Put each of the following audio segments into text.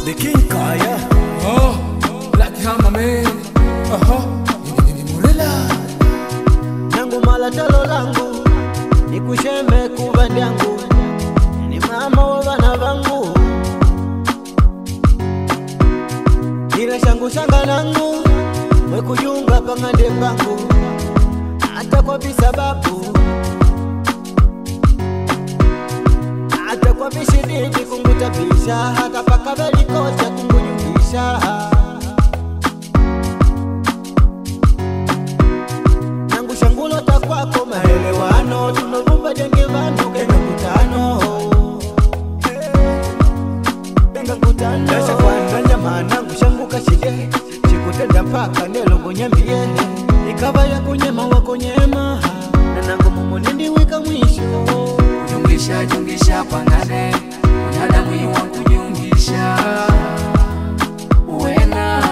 The King Kaya. Oh, Black Hammer man. Ni Murela. Nangu malatalo langu nikushembe kuba ndyangu ni mama wa bana bangu ila shangu shanga nangu we kujunga pangande bangu hata kwa bisababu hata kwa bishididi kungutapisha hata paka belikocha kungujungisha nangu shangulo takwako maelewano tunovumba jenge vandu kenga kutano kenga kutano dasha kwa nyama nangu shangu kashige chikutenda mpaka nelongo nyambie ikava ya kunyema wako nyema na nangu mumo nindi wika mwisho jungisha pangane unyadamu iwa kujungisha uwena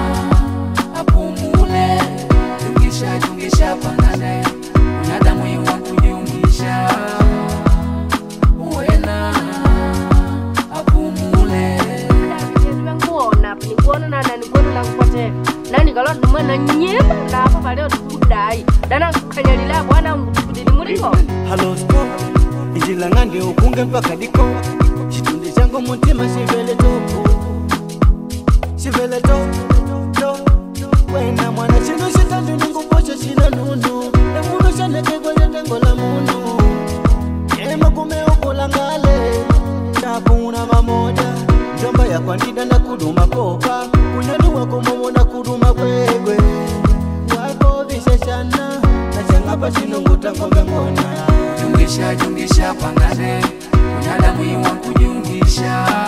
apumule jungisha pangane unyadamu iwa kujungisha uwena apumule nikuona na nikuona la kupote nani kala dumana nyema na hapa pale tukudai dana kanyalila bwana mkudini muliko hello stop ijila ngande ukunge mpaka diko chitunde chango mutima shivele to wena mwana chino shitandu ninguposha shina nunu emuno shaneke kwenye tengo la munu ema kume ukulangale tapuna mamoja njomba ya kwa ndida na kuduma kopa kunyadua kumomo na kuduma kwegwe wako visheshana na changapa chinunguta ngombe ngona jungisha pangane unyadamu iwa kujungisha